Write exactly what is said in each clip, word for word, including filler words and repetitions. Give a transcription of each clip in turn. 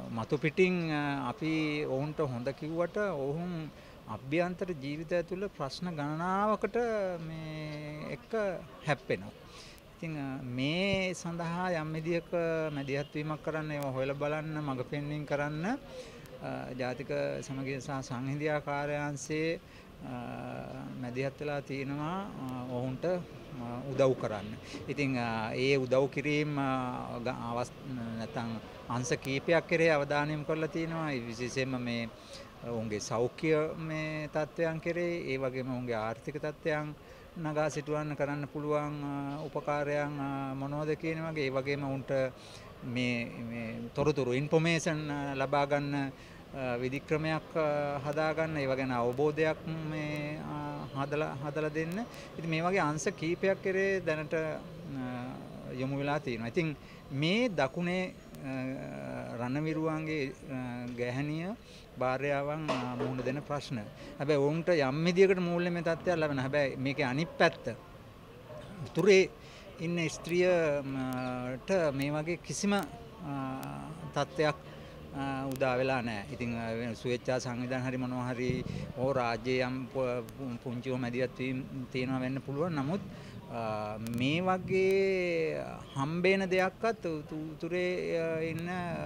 මතු පිටින් අපි ඔවුන්ට හොඳ කිව්වට ඔවුන් අභ්‍යන්තර ජීවිතය තුළ ප්‍රශ්න ගණනාවකට මේ එක හැප්පෙනවා. ඉතින් මේ සඳහා යම් විදියක මැදිහත් වීමක් කරන්න ඒවා හොයලා බලන්න මඟ පෙන්වීම කරන්න ජාතික සමගිය සහ සංහිඳියා කාර්යාංශයේ මැදිහත් වෙලා තිනවා ඔවුන්ට උදව් කරන්න. ඉතින් ඒ උදව් කිරීම නැත්නම් අංශ කීපයක් කෙරේ අවධානය යොමු කරලා තිනවා. විශේෂයෙන්ම මේ ඔවුන්ගේ සෞඛ්‍ය මේ තත්ත්වයන් කෙරේ ඒ වගේම ඔවුන්ගේ ආර්ථික තත්ත්වයන් නගා සිටවන්න කරන්න පුළුවන් උපකාරයන් මොනවද කියන වගේ ඒ වගේම උන්ට මේ මේ තොරතුරු ඉන්ෆෝමේෂන් ලබා ගන්න විධික්‍රමයක් හදා ගන්න ඒ වගේ අවබෝධයක් මේ හදලා හදලා දෙන්න. ඉතින් මේ වගේ අංශ කීපයක් කෙරේ දැනට යොමු වෙලා තියෙනවා. ඉතින් මේ දකුණේ රණවිරුවන්ගේ ගැහණිය භාර්යාවන් මුහුණ දෙන ප්‍රශ්න. හැබැයි වුන්ට යම් විදියකට මූල්‍යමය තත්ත්වයක් ලැබෙනවා. හැබැයි මේකේ අනිත් පැත්ත උතුරේ ඉන්න ස්ත්‍රියට මේ වගේ කිසිම තත්ත්වයක් උදා වෙලා නැහැ. ඉතින් සුවේච්ඡා සංවිධාන හරි මොනවා හරි ඕ රාජ්‍යයේ යම් පුංචිව මැදිහත් වීම තියෙනවා වෙන්න පුළුවන්. නමුත් මේ වගේ හම්බේන දෙයක්වත් උතුරේ ඉන්න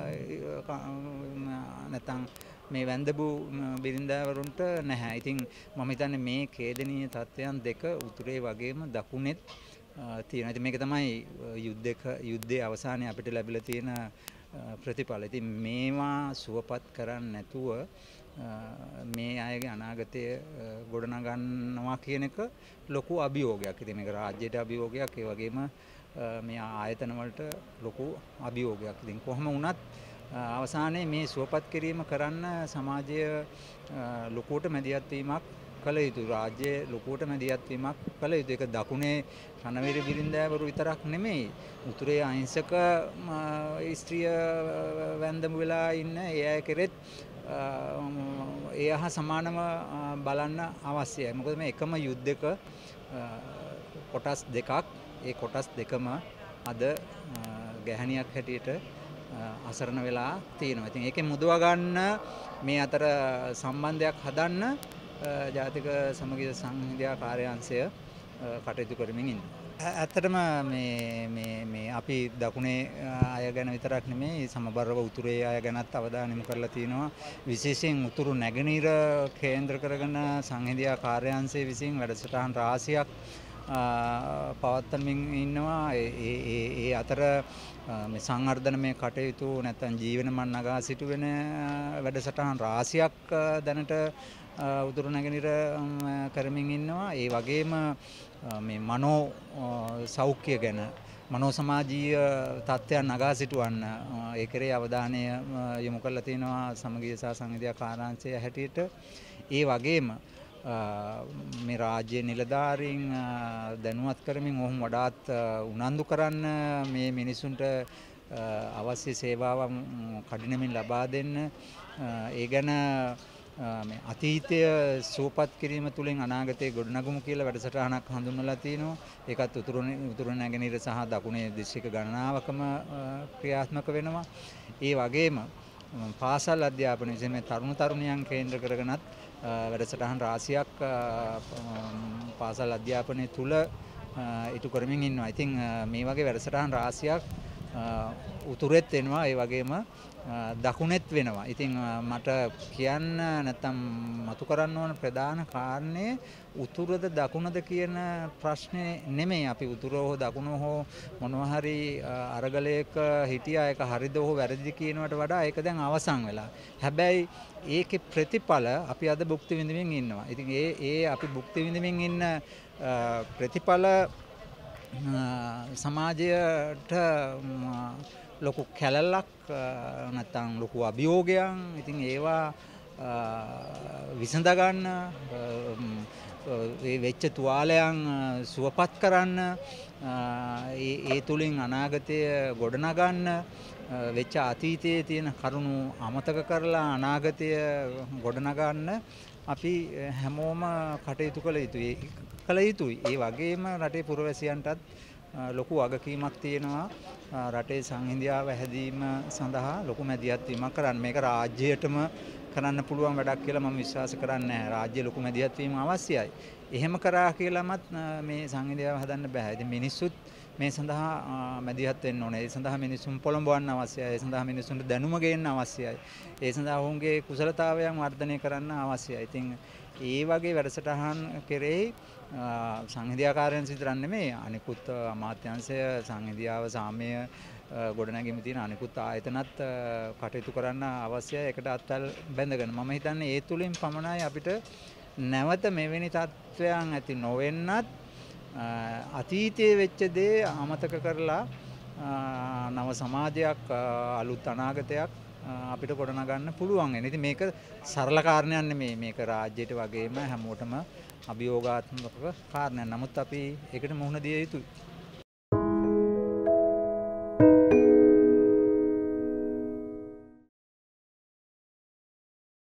නැත්නම් මේ වැන්දබු බිරින්දාවරුන්ට නැහැ. ඉතින් මම හිතන්නේ මේ ඛේදනීය තත්ත්වයන් දෙක උතුරේ වගේම දකුණෙත් තියෙනවා. ඉතින් මේක තමයි යුද්ධයක යුද්ධයේ අවසානයේ අපිට ලැබිලා තියෙන ප්‍රතිඵල. ඉතින් මේවා සුවපත් කරන්නේ නැතුව මේ අයගේ අනාගතය ගොඩනගන්නවා කියන එක ලොකු අභියෝගයක්. ඉතින් මේක රාජ්‍යයට අභියෝගයක්, ඒ වගේම මේ ආයතන වලට ලොකු අභියෝගයක්. ඉතින් කොහොම වුණත් අවසානයේ මේ සුවපත් කිරීම කරන්න සමාජය ලොකුවට මැදිහත් වීමක් කළ යුතුයි. රාජ්‍යයේ ලොකුවට මැදිහත් වීමක් කළ යුතුයි. ඒක දකුණේ රණවීර බිරින්දෑවරු විතරක් නෙමෙයි. උතුරේ අහිංසක ස්ත්‍රිය වැන්දමු වෙලා ඉන්න ඒ අය කෙරෙත් ඒ හා සමානව බලන්න අවශ්‍යයි. මොකද මේ එකම යුද්ධයක කොටස් දෙකක්, ඒ කොටස් දෙකම අද ගැහණියක් හැටියට අසරණ වෙලා තියෙනවා. ඉතින් ඒකෙන් මුදවා ගන්න මේ අතර සම්බන්ධයක් හදන්න ජාතික සමගිය සංහිඳියා කාර්යාංශය කටයුතු කරමින් ඉන්නවා. ඇත්තටම මේ මේ මේ අපි දකුණේ අය ගැන විතරක් නෙමෙයි සමබරව උතුරේ අය ගැනත් අවධානය යොමු කරලා තිනවා. විශේෂයෙන් උතුරු නැගෙනහිර කේන්ද්‍ර කරගෙන සංහිඳියා කාර්යාංශයේ විසින් වැඩසටහන් රාශියක් පවත්වමින් ඉන්නවා. ඒ ඒ ඒ අතර මේ සංවර්ධනමය කටයුතු නැත්නම් ජීවන මන් නගා සිටුවෙන වැඩසටහන් රාශියක් දැනට උතුරු නැගෙනහිර කරමින් ඉන්නවා. ඒ වගේම මේ මනෝ සෞඛ්‍ය ගැන මනෝ සමාජීය තත්ත්වයන් නගා සිටවන්න ඒ කෙරේ අවධානය යොමු කරලා තිනවා සමගිය සහ සංහිඳියා කාර්යාංශය හැටියට. ඒ වගේම මේ රාජ්‍ය නිලධාරීන් දැනුවත් කරමින් ඔහුම වඩාත් උනන්දු කරන්න මේ මිනිසුන්ට අවශ්‍ය සේවාවන් කඩිනමින් ලබා දෙන්න. ඒ ගැන මේ අතීතය සූපත් කිරීම තුළින් අනාගතයේ ගොඩනගමු කියලා වැඩසටහනක් හඳුන්වලා තිනවා. ඒකත් උතුරු උතුරු නැගෙනහිර සහ දකුණේ දිස්ත්‍රික්ක ගණනාවකම ක්‍රියාත්මක වෙනවා. ඒ වගේම පාසල් අධ්‍යාපනය විශේෂයෙන් මේ තරුණ තරුණියන් කේන්ද්‍ර කරගෙනත් වැඩසටහන් රාශියක් පාසල් අධ්‍යාපනය තුල ඉටු කරමින් ඉන්නවා. ඉතින් මේ වගේ වැඩසටහන් රාශියක් උතුරෙත් වෙනවා, ඒ වගේම දකුණෙත් වෙනවා. ඉතින් මට කියන්න නැත්තම් මතු කරන්න ඕන ප්‍රධාන කාරණේ උතුරද දකුණද කියන ප්‍රශ්නේ නෙමෙයි. අපි උතුර හෝ දකුණ හෝ මොනවා හරි අරගලයක හිටියා, ඒක හරිද හෝ වැරදිද කියනවට වඩා ඒක දැන් අවසන් වෙලා. හැබැයි ඒකේ ප්‍රතිඵල අපි අද භුක්ති විඳින්මින් ඉන්නවා. ඉතින් ඒ ඒ අපි භුක්ති විඳින්මින් ඉන්න ප්‍රතිඵල සමාජයට ලොකු කැලලක් නැත්නම් ලොකු අභියෝගයන්. ඉතින් ඒවා විසඳ ගන්න ඒ වෙච්ච තුවාලයන් සුවපත් කරන්න, ඒ ඒ තුලින් අනාගතය ගොඩනගන්න, වෙච්ච අතීතයේ තියෙන කරුණු අමතක කරලා අනාගතය ගොඩනගන්න අපි හැමෝම කටයුතු කළ යුතුයි කළ යුතුයි. ඒ වගේම රටේ පුරවැසියන්ටත් ලොකු වගකීමක් තියෙනවා රටේ සංහිඳියාව හැදීම සඳහා ලොකු මැදිහත් වීමක් කරන්න. මේක රාජ්‍යයටම කරන්න පුළුවන් වැඩක් කියලා මම විශ්වාස කරන්නේ නැහැ. රාජ්‍ය ලොකු මැදිහත් වීම අවශ්‍යයි. එහෙම කරා කියලාමත් මේ සංහිඳියාව හදන්න බෑ. ඉතින් මිනිස්සුත් මේ සඳහා මැදිහත් වෙන්න ඕනේ. ඒ සඳහා මිනිසුන් පොළඹවන්න අවශ්‍යයි. ඒ සඳහා මිනිසුන්ට දැනුම ගේන්න අවශ්‍යයි. ඒ සඳහා ඔවුන්ගේ කුසලතාවයන් වර්ධනය කරන්න අවශ්‍යයි. ඉතින් ඒ වගේ වැඩසටහන් කෙරෙහි සංහිඳියාකාරයන් විතරක් නෙමෙයි අනිකුත් අමාත්‍යාංශය සංහිඳියාව සාමය ගොඩනැගීමේ තියෙන අනිකුත් ආයතනත් කටයුතු කරන්න අවශ්‍යයි. ඒකට අත්වල බැඳගෙන මම හිතන්නේ ඒ තුලින් පමණයි අපිට නැවත මෙවැනි තත්ත්වයන් ඇති නොවෙන්නත් අතීතයේ වෙච්ච දේ අමතක කරලා නව සමාජයක් අලුත් අනාගතයක් අපිට ගොඩනගන්න පුළුවන් වෙන. ඉතින් මේක සරල කාරණයක් නෙමෙයි. මේක රාජ්‍යයට වගේම හැමෝටම අභියෝගාත්මක කාරණයක්. නමුත් අපි ඒකට මුහුණ දිය යුතුයි.